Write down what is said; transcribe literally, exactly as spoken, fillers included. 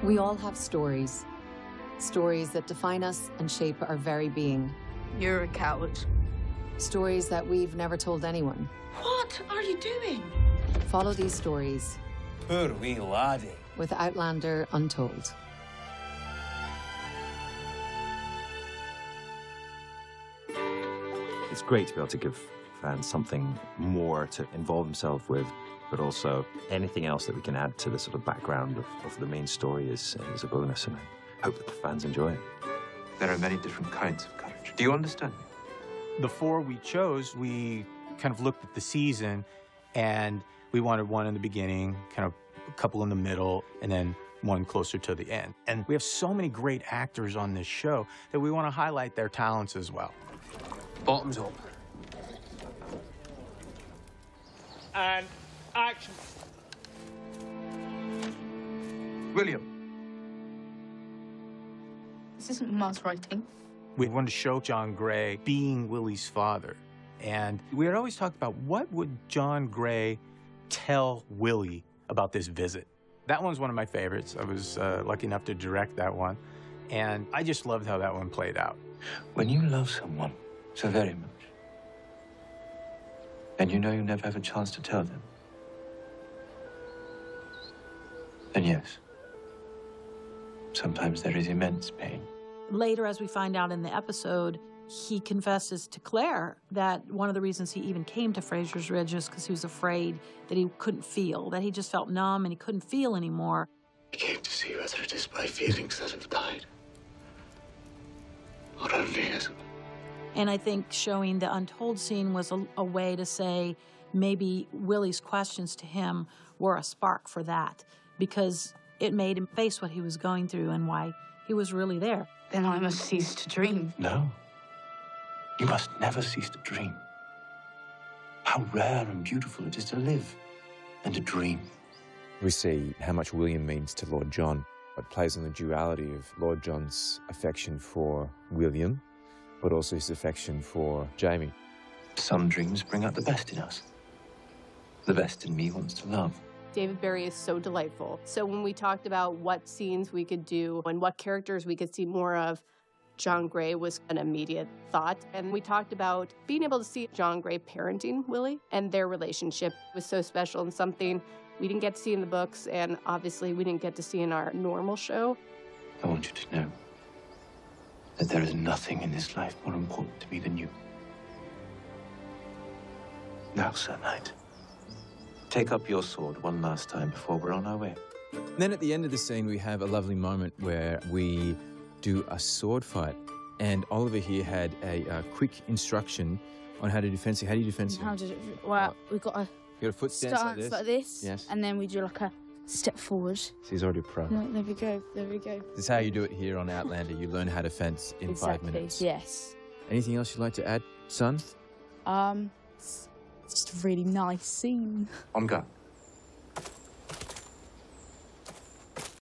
We all have stories. Stories that define us and shape our very being. You're a coward. Stories that we've never told anyone. What are you doing? Follow these stories. Poor wee laddie. With Outlander Untold. It's great to be able to give fans something more to involve themselves with, but also anything else that we can add to the sort of background of, of the main story is, is a bonus, and I hope that the fans enjoy it. There are many different kinds of courage. Do you understand me? The four we chose, we kind of looked at the season, and we wanted one in the beginning, kind of a couple in the middle, and then one closer to the end. And we have so many great actors on this show that we want to highlight their talents as well. Bottoms up. And action. William. This isn't Ma's writing. We wanted to show John Gray being Willie's father. And we had always talked about what would John Gray tell Willie about this visit. That one's one of my favorites. I was uh, lucky enough to direct that one. And I just loved how that one played out. When you love someone so very much, and you know you never have a chance to tell them, then yes, sometimes there is immense pain. Later, as we find out in the episode, he confesses to Claire that one of the reasons he even came to Fraser's Ridge is because he was afraid that he couldn't feel, that he just felt numb and he couldn't feel anymore. I came to see whether it is my feelings that have died, or only his. And I think showing the Untold scene was a, a way to say maybe Willie's questions to him were a spark for that, because it made him face what he was going through and why he was really there. Then I must cease to dream. No. You must never cease to dream. How rare and beautiful it is to live and to dream. We see how much William means to Lord John. It plays on the duality of Lord John's affection for William, but also his affection for Jamie. Some dreams bring out the best in us. The best in me wants to love. David Barry is so delightful. So when we talked about what scenes we could do and what characters we could see more of, John Gray was an immediate thought. And we talked about being able to see John Gray parenting Willie, and their relationship was so special and something we didn't get to see in the books, and obviously we didn't get to see in our normal show. I want you to know that there is nothing in this life more important to me than you. Now, Sir Knight, take up your sword one last time before we're on our way. And then at the end of the scene, we have a lovely moment where we do a sword fight. And Oliver here had a uh, quick instruction on how to do fencing. How do you do fencing? How to do, well, we've got a you got a foot stance stance like this. like this, yes. And then we do like a step forward. So he's already a pro. No, there we go, there we go. This is how you do it here on Outlander. You learn how to fence in exactly, five minutes. Yes. Anything else you'd like to add, son? Um, it's just a really nice scene. On guard.